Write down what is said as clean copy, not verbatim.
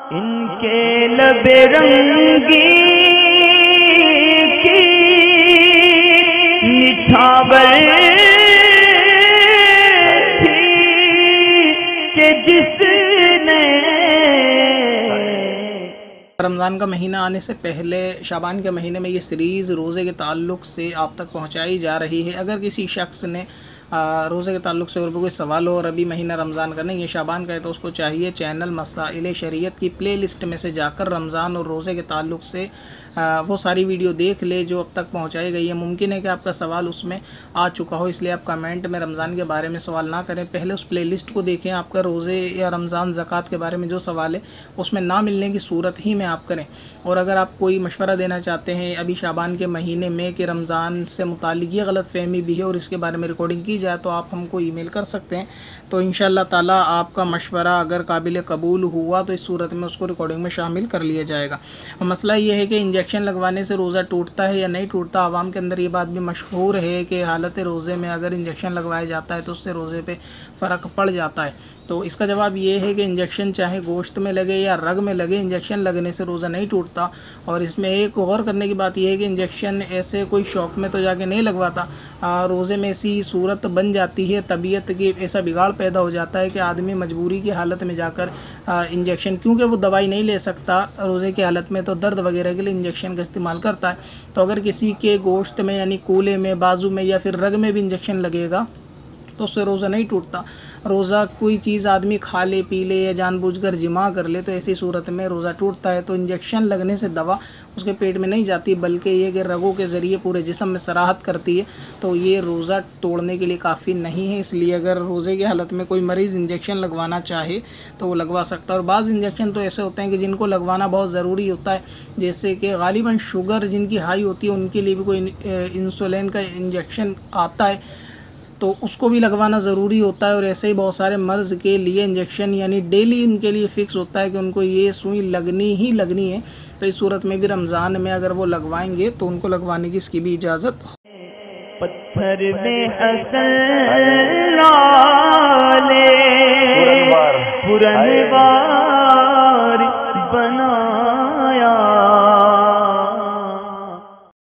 इनके लबे रंगी की निछावर थी कि जिसने रमज़ान का महीना आने से पहले शाबान के महीने में ये सीरीज़ रोज़े के ताल्लुक़ से आप तक पहुंचाई जा रही है। अगर किसी शख्स ने रोज़े के ताल्लुक़ से और भी कोई सवाल हो और अभी महीना रमज़ान का नहीं, ये शाबान का है, तो उसको चाहिए चैनल मसाइल शरीयत की प्लेलिस्ट में से जाकर रमज़ान और रोज़े के ताल्लुक़ से वो सारी वीडियो देख ले जो अब तक पहुंचाई गई है। मुमकिन है कि आपका सवाल उसमें आ चुका हो, इसलिए आप कमेंट में रमज़ान के बारे में सवाल ना करें, पहले उस प्लेलिस्ट को देखें। आपका रोज़े या रमज़ान ज़कात के बारे में जो सवाल है उसमें ना मिलने की सूरत ही में आप करें। और अगर आप कोई मशवरा देना चाहते हैं अभी शाबान के महीने में कि रमज़ान से मुतालिक ये गलत फहमी भी है और इसके बारे में रिकॉर्डिंग की जाए, तो आप हमको ईमेल कर सकते हैं। तो इंशाअल्लाह ताला आपका मशवरा अगर काबिल कबूल हुआ तो इस सूरत में उसको रिकॉर्डिंग में शामिल कर लिया जाएगा। और मसला ये है कि इंजेक्शन लगवाने से रोज़ा टूटता है या नहीं टूटता। आवाम के अंदर ये बात भी मशहूर है कि हालत रोज़े में अगर इंजेक्शन लगवाया जाता है तो उससे रोज़े पे फ़र्क पड़ जाता है। तो इसका जवाब ये है कि इंजेक्शन चाहे गोश्त में लगे या रग में लगे, इंजेक्शन लगने से रोज़ा नहीं टूटता। और इसमें एक गौर करने की बात यह है कि इंजेक्शन ऐसे कोई शौक़ में तो जाके नहीं लगवाता, रोज़े में ऐसी सूरत बन जाती है, तबीयत की ऐसा बिगाड़ पैदा हो जाता है कि आदमी मजबूरी की हालत में जाकर इंजेक्शन, क्योंकि वो दवाई नहीं ले सकता रोज़े की हालत में, तो दर्द वगैरह के लिए इंजेक्शन का इस्तेमाल करता है। तो अगर किसी के गोश्त में यानी कूले में, बाजू में या फिर रग में भी इंजेक्शन लगेगा तो उससे रोज़ा नहीं टूटता। रोज़ा कोई चीज़ आदमी खा ले, पी ले या जानबूझकर जिमा कर ले तो ऐसी सूरत में रोज़ा टूटता है। तो इंजेक्शन लगने से दवा उसके पेट में नहीं जाती, बल्कि ये कि रगों के ज़रिए पूरे जिस्म में सराहत करती है। तो ये रोज़ा तोड़ने के लिए काफ़ी नहीं है। इसलिए अगर रोज़े की हालत में कोई मरीज़ इंजेक्शन लगवाना चाहे तो वो लगवा सकता है। और बाज़ इंजेक्शन तो ऐसे होते हैं कि जिनको लगवाना बहुत ज़रूरी होता है, जैसे कि गालिबन शुगर जिनकी हाई होती है उनके लिए भी कोई इंसुलिन का इंजेक्शन आता है, तो उसको भी लगवाना ज़रूरी होता है। और ऐसे ही बहुत सारे मर्ज़ के लिए इंजेक्शन यानी डेली इनके लिए फ़िक्स होता है कि उनको ये सुई लगनी ही लगनी है। तो इस सूरत में भी रमज़ान में अगर वो लगवाएंगे तो उनको लगवाने की इसकी भी इजाज़त। पत्थर में